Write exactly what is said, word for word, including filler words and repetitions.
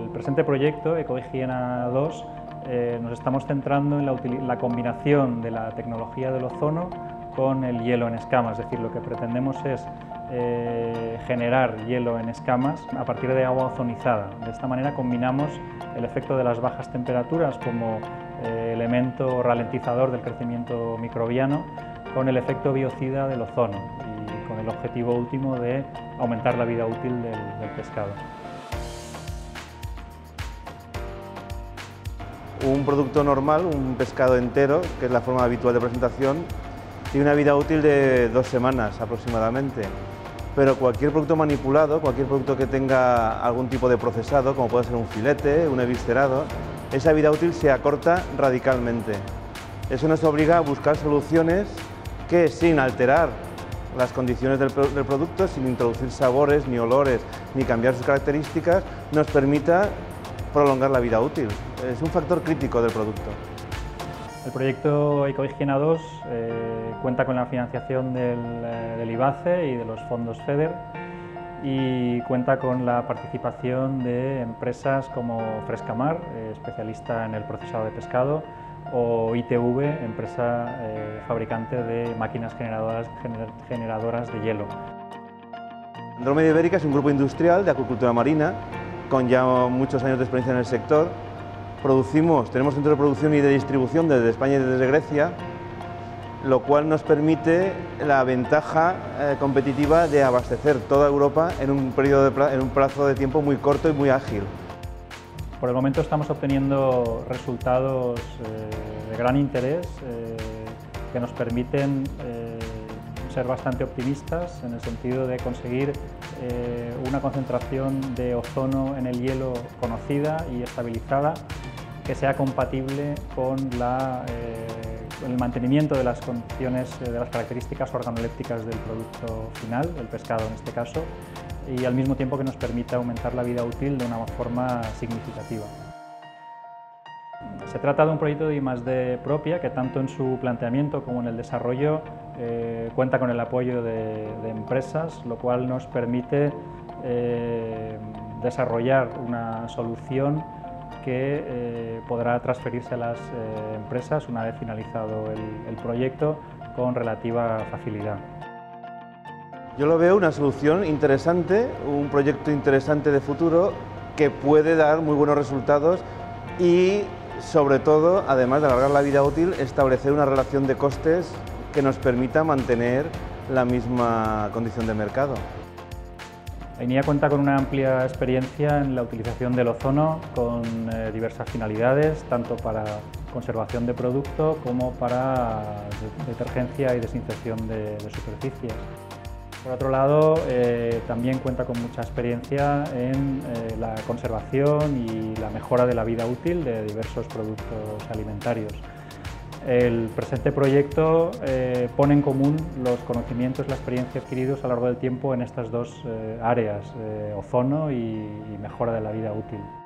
el presente proyecto, Ecohigiena dos, eh, nos estamos centrando en la, la combinación de la tecnología del ozono con el hielo en escamas, es decir, lo que pretendemos es eh, generar hielo en escamas a partir de agua ozonizada. De esta manera combinamos el efecto de las bajas temperaturas como eh, elemento ralentizador del crecimiento microbiano con el efecto biocida del ozono y con el objetivo último de aumentar la vida útil del, del pescado. Un producto normal, un pescado entero, que es la forma habitual de presentación, tiene una vida útil de dos semanas aproximadamente. Pero cualquier producto manipulado, cualquier producto que tenga algún tipo de procesado, como puede ser un filete, un eviscerado, esa vida útil se acorta radicalmente. Eso nos obliga a buscar soluciones que, sin alterar las condiciones del, del producto, sin introducir sabores, ni olores, ni cambiar sus características, nos permita prolongar la vida útil. Es un factor crítico del producto. El proyecto Ecohigiena dos eh, cuenta con la financiación del, del IBACE y de los fondos FEDER y cuenta con la participación de empresas como Frescamar, eh, especialista en el procesado de pescado, o I T V, empresa eh, fabricante de máquinas generadoras, gener, generadoras de hielo. Andrómeda Ibérica es un grupo industrial de acuicultura marina con ya muchos años de experiencia en el sector. Producimos, tenemos centros de producción y de distribución desde España y desde Grecia, lo cual nos permite la ventaja eh, competitiva de abastecer toda Europa en un, periodo de, en un plazo de tiempo muy corto y muy ágil. Por el momento estamos obteniendo resultados eh, de gran interés eh, que nos permiten eh, ser bastante optimistas en el sentido de conseguir eh, una concentración de ozono en el hielo conocida y estabilizada que sea compatible con la, eh, el mantenimiento de las condiciones, eh, de las características organolépticas del producto final, del pescado en este caso, y al mismo tiempo que nos permita aumentar la vida útil de una forma significativa. Se trata de un proyecto de I más D propia que tanto en su planteamiento como en el desarrollo eh, cuenta con el apoyo de, de empresas, lo cual nos permite eh, desarrollar una solución que eh, podrá transferirse a las eh, empresas una vez finalizado el, el proyecto con relativa facilidad. Yo lo veo una solución interesante, un proyecto interesante de futuro que puede dar muy buenos resultados y, sobre todo, además de alargar la vida útil, establecer una relación de costes que nos permita mantener la misma condición de mercado. AINIA cuenta con una amplia experiencia en la utilización del ozono con eh, diversas finalidades, tanto para conservación de producto como para detergencia y desinfección de, de superficies. Por otro lado, eh, también cuenta con mucha experiencia en eh, la conservación y la mejora de la vida útil de diversos productos alimentarios. El presente proyecto eh, pone en común los conocimientos y la experiencia adquiridos a lo largo del tiempo en estas dos eh, áreas, eh, ozono y, y mejora de la vida útil.